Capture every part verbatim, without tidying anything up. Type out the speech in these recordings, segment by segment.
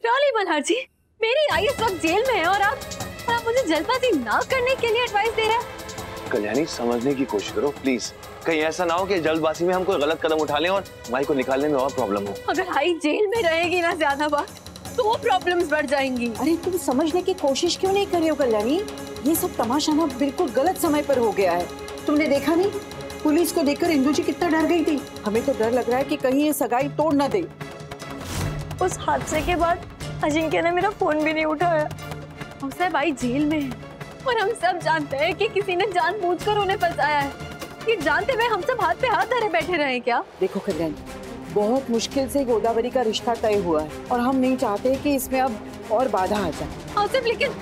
Really Malhar जी, मेरी आई इस वक्त जेल में है और आप और आप मुझे जल्दबाजी ना करने के लिए एडवाइस दे रहे हैं। कल्याणी, समझने की कोशिश करो प्लीज। कहीं ऐसा ना हो कि जल्दबाजी में हम कोई गलत कदम उठा लें और माई को निकालने में और प्रॉब्लम हो। अगर आई जेल में रहेगी ना ज्यादा बात तो वो प्रॉब्लम्स बढ़ जाएंगी। अरे तुम समझने की कोशिश क्यों नहीं कर रही हो कल्याणी? ये सब तमाशा ना बिल्कुल गलत समय पर हो गया है। तुमने देखा नहीं पुलिस को देखकर इंदु जी कितना डर गई थी। हमें तो डर लग रहा है कि कहीं ये सगाई तोड़ ना दे। उस हादसे के बाद अजिंक्य ने मेरा फोन भी नहीं उठाया। उसने भाई जेल में है और हम सब जानते हैं कि किसी ने जानबूझकर उन्हें फंसाया है। ये जानते हुए हम सब हाथ पे हाथ धरे बैठे रहे क्या? देखो कल्याणी, बहुत मुश्किल से गोदावरी का रिश्ता तय हुआ है और हम नहीं चाहते कि इसमें अब और बाधा आ जाए। आसिफ, लेकिन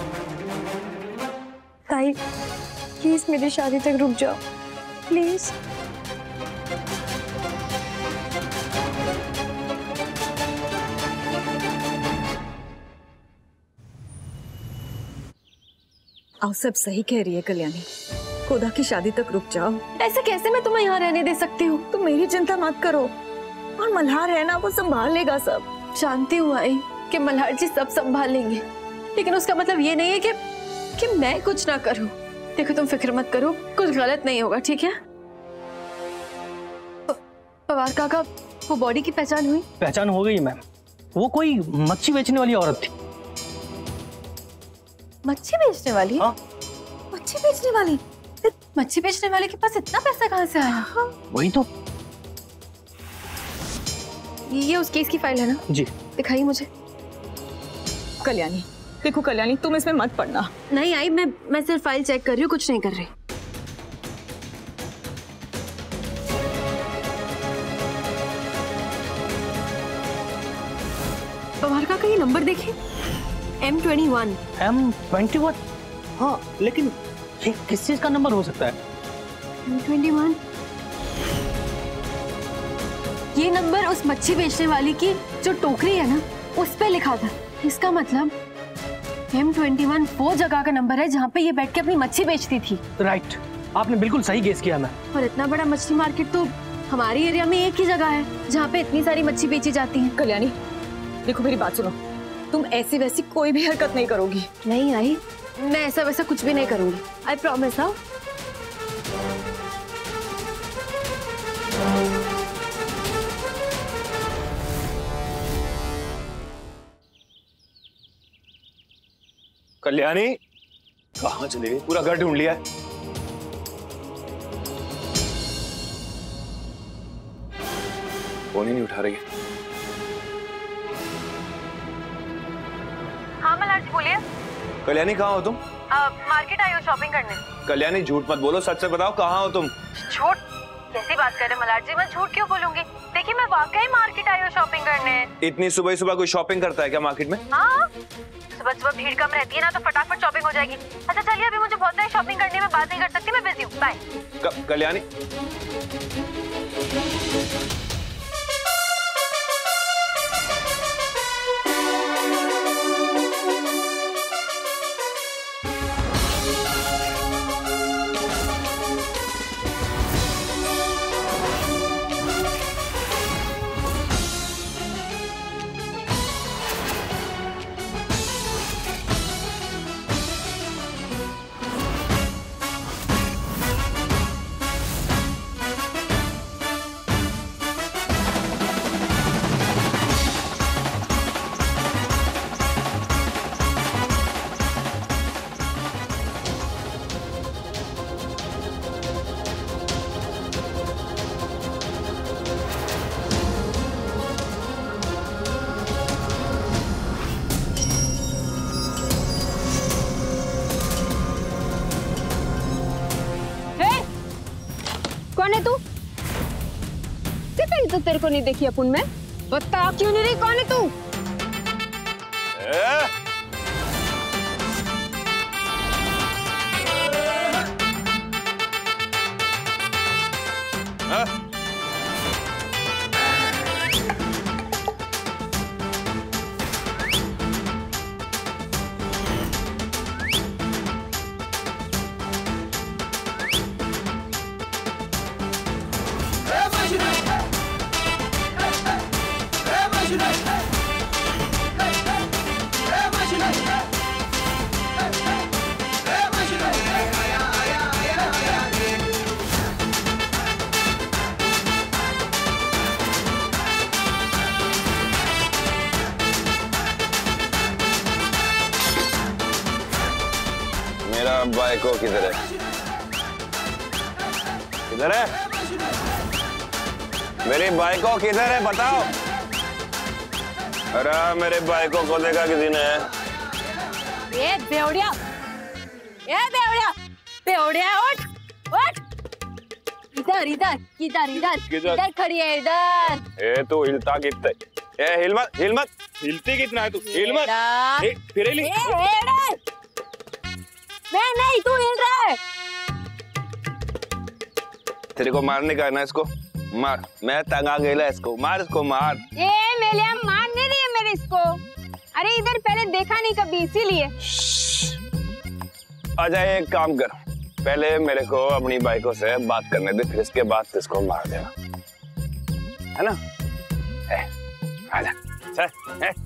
ताई प्लीज मेरी शादी तक रुक जाओ प्लीज। आप सब सही कह रही है कल्याणी, खुदा की शादी तक रुक जाओ। ऐसे कैसे मैं तुम्हें यहाँ रहने दे सकती हूँ? तुम मेरी चिंता मत करो और मल्हार है ना, वो संभाल लेगा सब। जानती हूँ आई कि मल्हार जी सब संभाल लेंगे, लेकिन उसका मतलब ये नहीं है कि कि मैं कुछ ना करूँ। देखो तुम फिक्र मत करो, कुछ गलत नहीं होगा, ठीक है? पवार काका, वो बॉडी की पहचान हुई? पहचान हो गई मैम, वो कोई मच्छी बेचने वाली औरत थी। मच्छी बेचने वाली? हाँ। मच्छी बेचने वाली? मच्छी बेचने वाले के पास इतना पैसा कहाँ से आया? हाँ। वही तो। ये उस केस की फाइल है ना? जी। दिखाइए मुझे। कल्याणी देखो कल्याणी, तुम इसमें मत पड़ना। नहीं आई, मैं मैं सिर्फ फाइल चेक कर रही हूँ, कुछ नहीं कर रही। पवार का ये नंबर देखिए, M twenty one. M twenty one? हाँ, लेकिन ये किस चीज का नंबर हो सकता है? एम ट्वेंटी वन, ये नंबर उस मच्छी बेचने वाली की जो टोकरी है ना, उस पे लिखा था। इसका मतलब एम ट्वेंटी वन वो जगह का नंबर है जहाँ पे ये बैठ के अपनी मच्छी बेचती थी। राइट, आपने बिल्कुल सही गेस किया मैम। और इतना बड़ा मछली मार्केट तो हमारी एरिया में एक ही जगह है जहाँ पे इतनी सारी मच्छी बेची जाती है। कल्याणी देखो मेरी बात सुनो, तुम ऐसी वैसी कोई भी हरकत नहीं करोगी। नहीं आई, मैं ऐसा वैसा कुछ भी नहीं करूंगी, आई प्रॉमिस। हाँ कल्याणी, कहाँ चली गई? पूरा घर ढूंढ लिया है। फोन ही नहीं उठा रही है। हाँ मल्हार जी बोलिए। कल्याणी कहाँ हो तुम? मार्केट आई हो शॉपिंग करने। कल्याणी झूठ मत बोलो, सच से बताओ कहाँ हो तुम? झूठ? कैसी बात कर रहे मल्हार जी, मैं झूठ क्यों बोलूंगी? देखिए मैं वाकई मार्केट आई हूँ शॉपिंग करने। इतनी सुबह सुबह कोई शॉपिंग करता है क्या मार्केट में? हाँ, सुबह सुबह भीड़ कम रहती है ना, तो फटाफट शॉपिंग हो जाएगी। अच्छा चलिए, अभी मुझे बहुत सारी शॉपिंग करनी है, मैं बात नहीं कर सकती, मैं बिजी हूँ, बाय। कल्याणी कौन है तू? सिर्फ तो तेरे को नहीं देखी अपन में, बता क्यों नहीं रही, कौन है तू? ए? हाँ? बाइको किधर है? किधर है? मेरी बाइको किधर है बताओ? अरे मेरे बाइको को देखा किसी ने? ये बेवड़िया, ये बेवड़िया, बेवड़िया उठ, उठ। इधर इधर इधर इधर इधर खड़ी है इधर। ए तू हिलता कितना? ए हिल मत, हिल मत। हिलती कितना है तू? हिल मत। ए फिर हिल। मैं नहीं, तू हिल रहा है। तेरे को मारने का है ना, इसको मार। मैं तंगा गेला इसको, मार इसको मार। ए मेलिया मार नहीं रही है मेरे इसको। अरे इधर पहले देखा नहीं कभी, इसीलिए। आजा एक काम कर, पहले मेरे को अपनी बाइकों से बात करने दे, फिर इसके बाद इसको मार देना, है ना? ए, आजा चल। ए।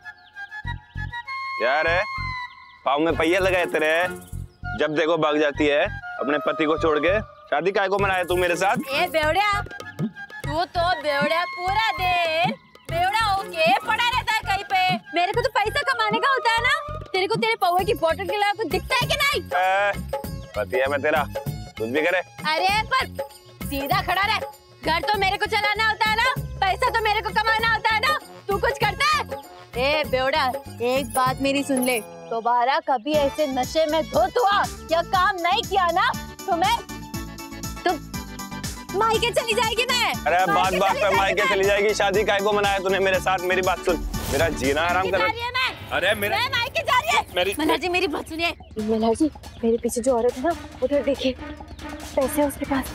यार है पाँव में पहिया लगाए तेरे, जब देखो भाग जाती है अपने पति को छोड़ के। शादी काय को मनाया तू मेरे साथ? ए बेवड़िया, तू तो बेवड़िया पूरा दिन बेवड़ा होके पड़ा रहता है कहीं पे। मेरे को तो पैसा कमाने का होता है ना। तेरे को तेरे पौवे की बोतल के अलावा कुछ दिखता है कि नहीं? ए, पति है मैं तेरा, कुछ भी करे। अरे पर सीधा खड़ा रह। घर तो मेरे को चलाना होता है ना, पैसा तो मेरे को कमाना होता है ना। तू कुछ करता है? ए बेवड़ा, एक बात मेरी सुन ले, दोबारा कभी ऐसे नशे में धुत हुआ या काम नहीं किया ना तो मैं तुम मायके चली जाएगी। मैं अरे बात बात पे मायके चली जाएगी। शादी काय को मनाया तूने मेरे साथ? मेरी बात सुन, मेरा जीना आराम कर। अरे मेरा मैं मायके जा रही है। मेरी मल्हार जी मेरी बात सुनिए। मल्हार जी मेरे पीछे जो औरत है ना, उधर देखिए, पैसे उसके पास।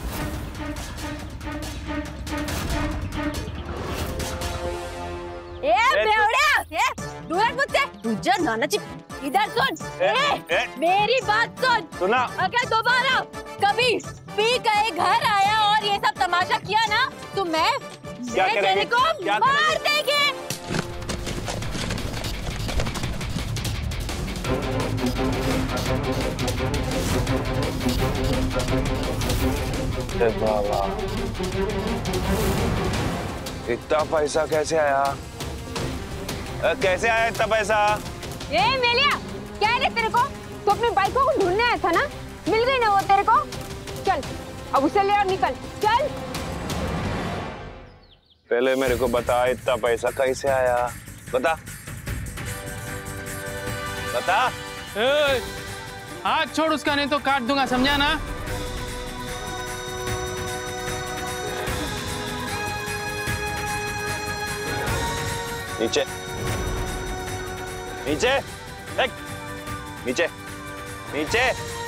ए बेवड़िया, ए दूर हट मुझसे। तुझे नाना जी इधर सुन। ए, ए, ए, मेरी बात सुन। सुना? अगर दोबारा कभी पी के घर आया और ये सब तमाशा किया ना तो मैं क्या मैं करेंगे? तेरे को क्या मार देंगे। बाबा इतना पैसा कैसे आया? अ, कैसे आया इतना पैसा? ए मेलिया, क्या है तेरे को? तो अपनी बाइकों को ढूंढने आया था ना, मिल गई ना वो तेरे को। चल अब उसे ले और निकल, चल। पहले मेरे को बता इतना पैसा कैसे आया, बता बता। ए, हाथ छोड़ उसका, नहीं तो काट दूंगा, समझा ना? नीचे नीचे एक, नीचे नीचे।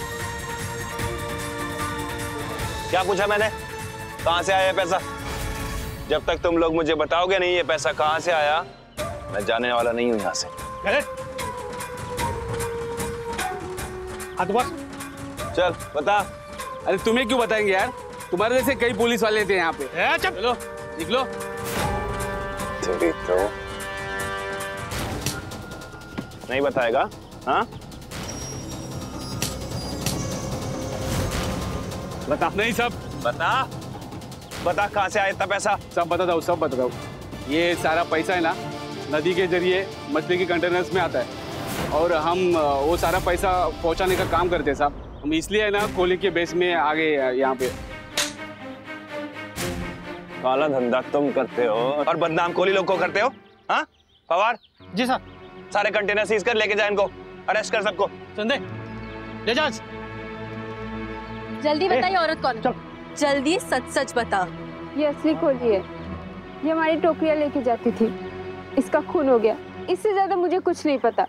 क्या पूछा मैंने? कहां से आया पैसा? जब तक तुम लोग मुझे बताओगे नहीं ये पैसा कहां से आया, मैं जाने वाला नहीं हूं यहां से। चल बता। अरे तुम्हें क्यों बताएंगे यार, तुम्हारे जैसे कई पुलिस वाले थे यहाँ पे। चलो निकलो। तेरी तो नहीं बताएगा? हाँ बता। नहीं सब बता बता, कहां से आया इतना पैसा? सब बताता हूँ, सब बताता हूँ। ये सारा पैसा है ना, नदी के जरिए मछली के कंटेनर्स में आता है और हम वो सारा पैसा पहुंचाने का काम करते हैं साहब। हम इसलिए है ना कोहली के बेस में आ गए यहाँ पे। काला धंधा तुम करते हो और बदनाम कोहली लोग को करते हो। हाँ पवार जी सर। सारे कंटेनर सीज कर लेके जा, इनको अरेस्ट कर सबको। संदे ले जा। जल्दी बताइए औरत कौन है? जल्दी सच सच बता। ये असली कोहली है, ये हमारी टोकरियां लेके जाती थी, इसका खून हो गया, इससे ज्यादा मुझे कुछ नहीं पता।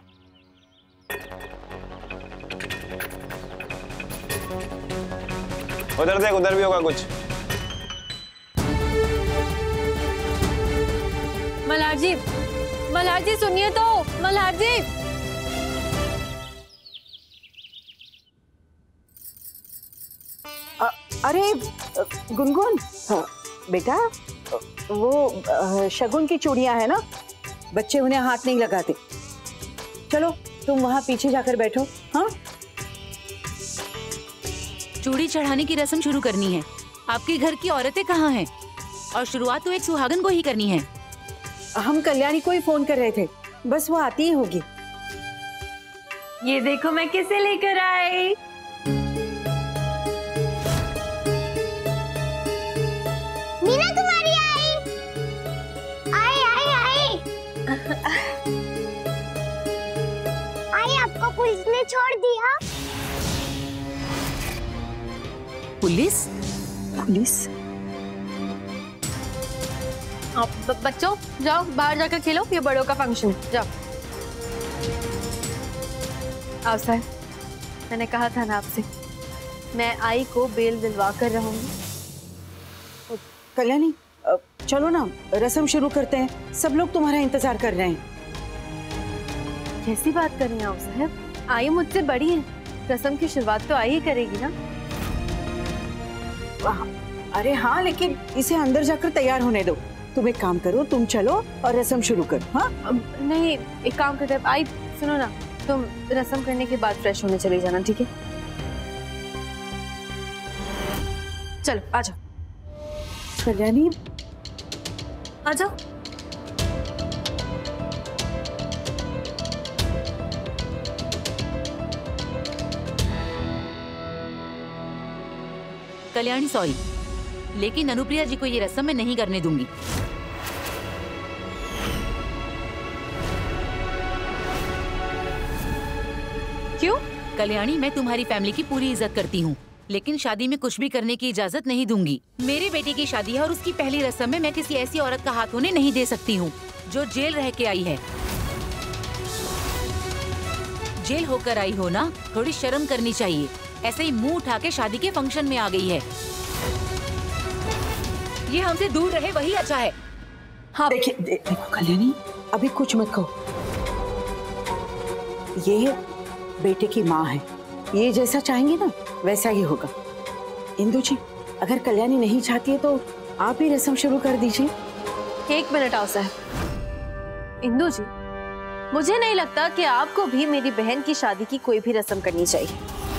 उधर देख, उधर भी होगा कुछ। मल्हार जी, मल्हार जी सुनिए तो, मल्हार जी। अ, अरे गुनगुन, हाँ, बेटा वो शगुन की चूड़ियां है ना, बच्चे उन्हें हाथ नहीं लगाते। चलो तुम वहां पीछे जाकर बैठो। हाँ चूड़ी चढ़ाने की रस्म शुरू करनी है। आपके घर की औरतें कहाँ हैं? और शुरुआत तो एक सुहागन को ही करनी है। हम कल्याणी को ही फोन कर रहे थे, बस वो आती ही होगी। ये देखो मैं किसे लेकर आई। मीना तुम्हारी आई आई आई आई आई आपको पुलिस ने छोड़ दिया। पुलिस? पुलिस? आप ब- बच्चों जाओ बाहर जाकर खेलो, ये बड़ों का फंक्शन है, जाओ। आओ सर, मैंने कहा था ना आपसे, मैं आई को बेल दिलवा कर रहूंगी। कल्याणी अ, चलो ना रस्म शुरू करते हैं, सब लोग तुम्हारा इंतजार कर रहे हैं। कैसी बात कर रही हैं आप साहब? आई मुझसे बड़ी है, रस्म की शुरुआत तो आई ही करेगी ना। वाह, अरे हाँ, लेकिन इसे अंदर जाकर तैयार होने दो। तुम एक काम करो, तुम चलो और रस्म शुरू करो। हाँ अब नहीं, एक काम करते हैं, आई सुनो ना, तुम रस्म करने के बाद फ्रेश होने चली जाना, ठीक है? चलो आ जाओ। कल्याणी आ जाओ। कल्याणी सॉरी, लेकिन अनुप्रिया जी को ये रस्म मैं नहीं करने दूंगी। क्यों? कल्याणी, मैं तुम्हारी फैमिली की पूरी इज्जत करती हूँ, लेकिन शादी में कुछ भी करने की इजाजत नहीं दूंगी। मेरे बेटे की शादी है और उसकी पहली रस्म में मैं किसी ऐसी औरत का हाथ होने नहीं दे सकती हूँ जो जेल रह के आई है। जेल होकर आई हो ना, थोड़ी शर्म करनी चाहिए। ऐसे ही मुंह उठा के शादी के फंक्शन में आ गई है। ये हमसे दूर रहे वही अच्छा है। हाँ देखिए, दे, देखो कल्याणी, अभी कुछ मत कहो। ये बेटे की माँ है, ये जैसा चाहेंगे ना वैसा ही होगा। इंदु जी, अगर कल्याणी नहीं चाहती है तो आप ही रस्म शुरू कर दीजिए। एक मिनट आओ साहब। इंदु जी, मुझे नहीं लगता कि आपको भी मेरी बहन की शादी की कोई भी रस्म करनी चाहिए।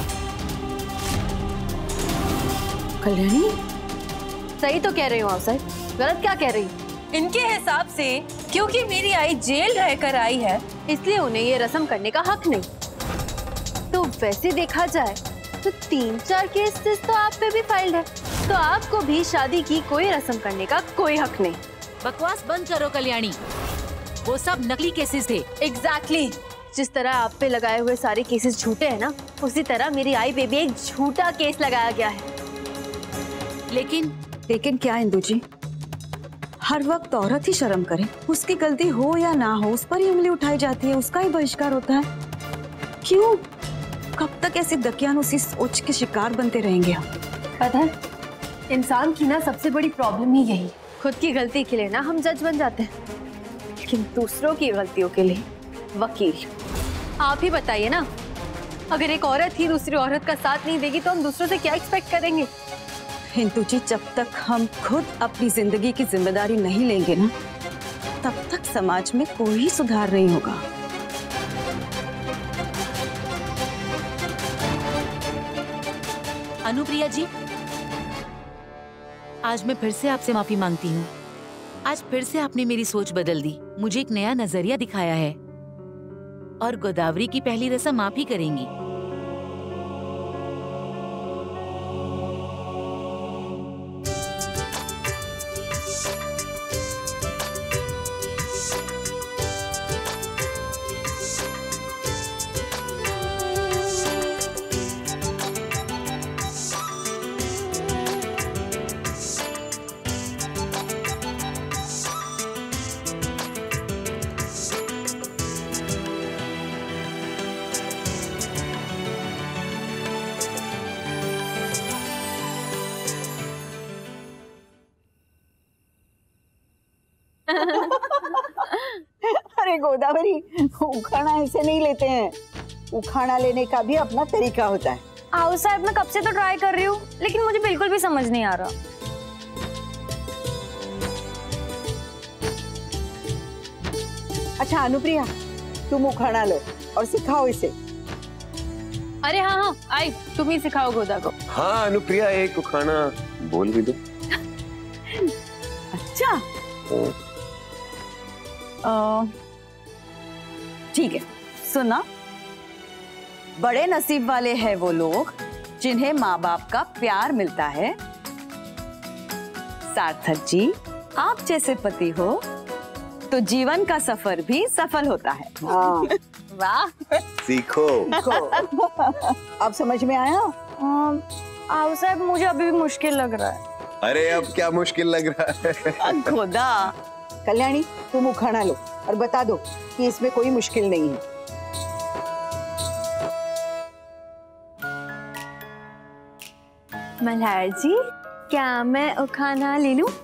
कल्याणी, सही तो कह रही हूँ आप साहब, गलत क्या कह रही हूँ? इनके हिसाब से क्योंकि मेरी आई जेल रहकर आई है, इसलिए उन्हें ये रस्म करने का हक नहीं। तो वैसे देखा जाए तो तीन चार केसेस तो आप पे भी फाइल्ड है, तो आपको भी शादी की कोई रस्म करने का कोई हक नहीं। बकवास बंद करो कल्याणी, वो सब नकली केसेस थे। Exactly exactly. जिस तरह आप पे लगाए हुए सारे केसेस झूठे हैं ना, उसी तरह मेरी आई पे भी एक झूठा केस लगाया गया है। लेकिन लेकिन क्या इंदु जी, हर वक्त औरत ही शर्म करे, उसकी गलती हो या ना हो उस पर ही उंगली उठाई जाती है, उसका ही बहिष्कार होता है। क्यों? कब तक ऐसे दकियानुसी सोच के शिकार बनते रहेंगे हम? पता है, इंसान की ना सबसे बड़ी प्रॉब्लम ही यही, खुद की गलती के लिए ना हम जज बन जाते हैं, लेकिन दूसरों की गलतियों के लिए वकील। आप ही बताइए ना, अगर एक औरत ही दूसरी औरत का साथ नहीं देगी तो हम दूसरों से क्या एक्सपेक्ट करेंगे? हिंदू जी, जब तक हम खुद अपनी जिंदगी की जिम्मेदारी नहीं लेंगे ना, तब तक समाज में कोई सुधार नहीं होगा। अनुप्रिया जी, आज मैं फिर से आपसे माफी मांगती हूँ। आज फिर से आपने मेरी सोच बदल दी, मुझे एक नया नजरिया दिखाया है, और गोदावरी की पहली रस्म आप ही करेंगी। अरे गोदावरी, उखाड़ा ऐसे नहीं लेते हैं, उखाड़ा लेने का भी अपना तरीका होता है। आओ साहब, मैं कब से तो ट्राई कर रही हूँ, लेकिन मुझे बिल्कुल भी समझ नहीं आ रहा। अच्छा अनुप्रिया, तुम उखाड़ा लो और सिखाओ इसे। अरे हाँ हाँ, आई तुम ही सिखाओ गोदा को। हाँ अनुप्रिया, एक उखाड़ा बोल भी दो। अच्छा ठीक है, सुना। बड़े नसीब वाले हैं वो लोग जिन्हें माँ बाप का प्यार मिलता है। सार्थक जी, आप जैसे पति हो तो जीवन का सफर भी सफल होता है। हाँ। वाह, सीखो। अब समझ में आया? आओ साहब, मुझे अभी भी मुश्किल लग रहा है। अरे अब क्या मुश्किल लग रहा है? खुदा। कल्याणी, तुम उखाड़ा लो और बता दो कि इसमें कोई मुश्किल नहीं है। मल्हार जी, क्या मैं उखाना ले लूं?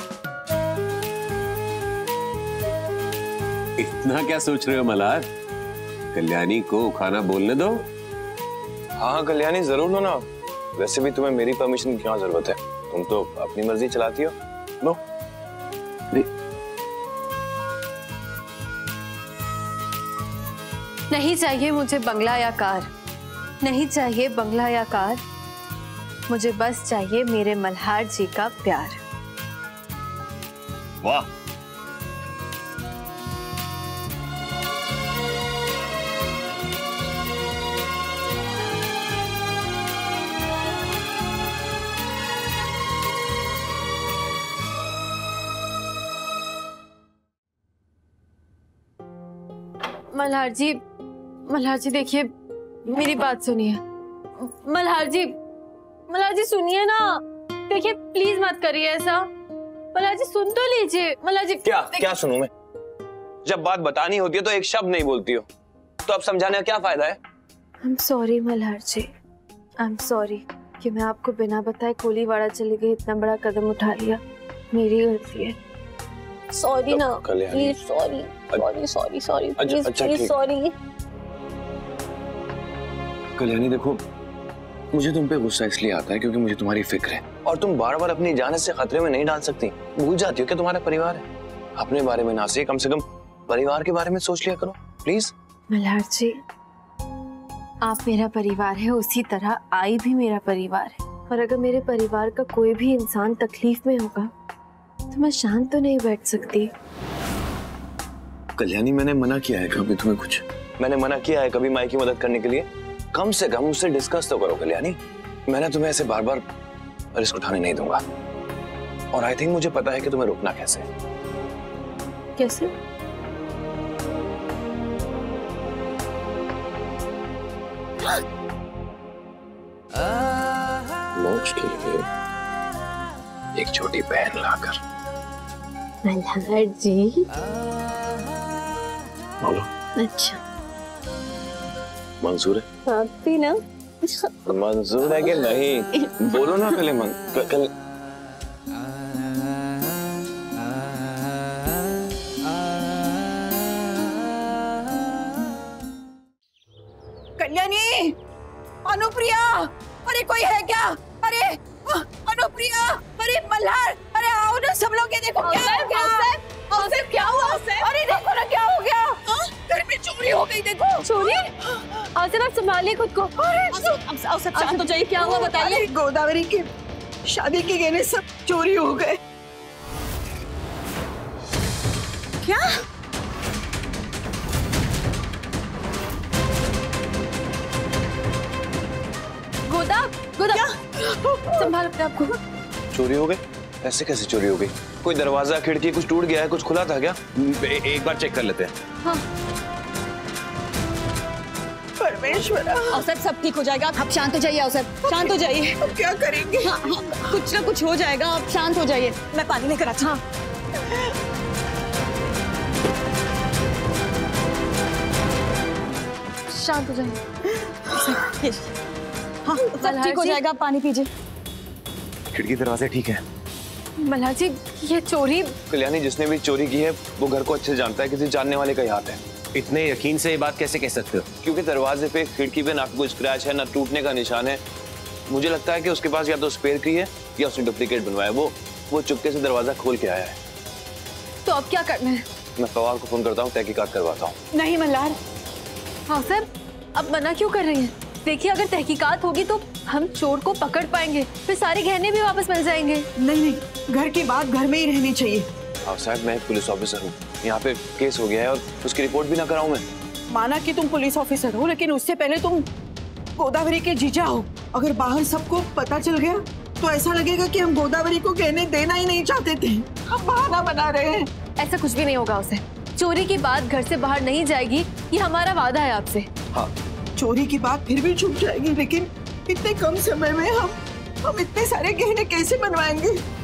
इतना क्या सोच रहे हो मल्हार? कल्याणी को खाना बोलने दो। हाँ कल्याणी, जरूर लो ना। वैसे भी तुम्हें मेरी परमिशन की क्या जरूरत है? तुम तो अपनी मर्जी चलाती हो। लो। नहीं चाहिए मुझे बंगला या कार, नहीं चाहिए बंगला या कार, मुझे बस चाहिए मेरे मल्हार जी का प्यार। वाह, मल्हार जी, मल्हार जी देखिए, मेरी बात सुनिए। मल्हार जी, मल्हार जी सुनिए ना, देखिए प्लीज मत करिए ऐसा। मल्हार जी सुन तो लीजिए। मल्हार जी क्या क्या सुनूं मैं? जब बात बतानी होती है तो एक शब्द नहीं बोलती हो, तो अब समझाने का क्या फायदा है? I am sorry Malhar ji, I am sorry कि मैं आपको बिना बताए कोलीवाड़ा चली गई, इतना बड़ा कदम उठा लिया, मेरी गलती है। सॉरी ना, please sorry sorry sorry sorry please please sorry. Kalyani देखो, मुझे तुम पे गुस्सा इसलिए आता है क्योंकि मुझे तुम्हारी फिक्र है, और तुम बार बार अपनी जान से खतरे में नहीं डाल सकती। भूल जाती हो कि तुम्हारा परिवार है। अपने बारे में ना से कम से कम परिवार के बारे में सोच लिया करो प्लीज। मल्हार जी, आप मेरा परिवार है, उसी तरह आई भी मेरा परिवार है, और अगर मेरे परिवार का कोई भी इंसान तकलीफ में होगा तो मैं शांत तो नहीं बैठ सकती। कल्याणी, मैंने मना किया है कभी तुम्हें कुछ? मैंने मना किया है कभी माई की मदद करने के लिए? कम से कम उससे डिस्कस तो करो कल्याणी। मैंने तुम्हें ऐसे बार बार रिस्क उठाने नहीं दूंगा, और आई थिंक मुझे पता है कि तुम्हें रोकना कैसे। कैसे? मोक्ष के लिए एक छोटी बहन लाकर। मल्हार जी। बोलो। अच्छा, मंजूर है? आप भी ना। मंजूर है कि नहीं? बोलो ना पहले। मन कल कल्याणी, अनुप्रिया, अरे कोई है क्या? अरे अनुप्रिया, अरे मल्हार, अरे आओ ना सब लोग, ये देखो क्या हो गया? औसफ, क्या हुआ? अरे देखो ना क्या हो गया, घर में चोरी हो गई। देखो चोरी? औसफ, आप संभालिए खुद को। औसफ शांत हो जाइए, क्या हुआ बताइए। गोदावरी की शादी के गहने सब चोरी हो गए। क्या? गोदा, गोदा, संभाल अपने आप को। चोरी हो गई? ऐसे कैसे चोरी हो गई? कोई दरवाजा खिड़की कुछ टूट गया है? कुछ खुला था क्या? ए, एक बार चेक कर लेते हैं। हाँ। परमेश्वर, औसफ सब ठीक हो जाएगा, आप शांत हो जाइए। औसफ शांत हो जाइए। अब क्या करेंगे? हाँ, हाँ, कुछ ना कुछ हो जाएगा, आप शांत हो जाइए। मैं पानी लेकर आती हूँ। शांत हो जाइए। हाँ, सब ठीक हो जाएगा, पानी पीजिए। खिड़की दरवाजे ठीक है? मल्हार जी, ये चोरी। कल्याणी, जिसने भी चोरी की है वो घर को अच्छे से जानता है, किसी जानने वाले का ही हाथ है। इतने यकीन से ये बात कैसे कह सकते हो? क्योंकि दरवाजे पे, खिड़की पे ना कोई स्क्रैच है, ना टूटने का निशान है। मुझे लगता है कि उसके पास या तो स्पेयर की है या उसने डुप्लीकेट बनवाया। वो वो चुपके से दरवाजा खोल के आया है। तो अब क्या करना है? मैं फवाद को फोन करता हूँ, तहकीकात करवाता हूँ। नहीं मल्हार। हाँ सर, अब मना क्यों कर रही हैं? देखिए, अगर तहकीकात होगी तो हम चोर को पकड़ पाएंगे, फिर सारे गहने भी वापस मिल जाएंगे। नहीं नहीं, घर की बात घर में ही रहनी चाहिए। हाँ साहब, मैं एक पुलिस ऑफिसर हूँ, यहाँ पे केस हो गया है और उसकी रिपोर्ट भी ना कराऊं मैं। माना कि तुम पुलिस ऑफिसर हो, लेकिन उससे पहले तुम गोदावरी के जीजा हो। अगर बाहर सबको पता चल गया तो ऐसा लगेगा कि हम गोदावरी को कहने देना ही नहीं चाहते थे, हम बहाना बना रहे हैं। ऐसा कुछ भी नहीं होगा उसे। चोरी की बात घर से बाहर नहीं जाएगी, ये हमारा वादा है आपसे। हाँ, चोरी की बात फिर भी छुप जाएगी, लेकिन इतने कम समय में हम हम इतने सारे गहने कैसे बनवाएंगे?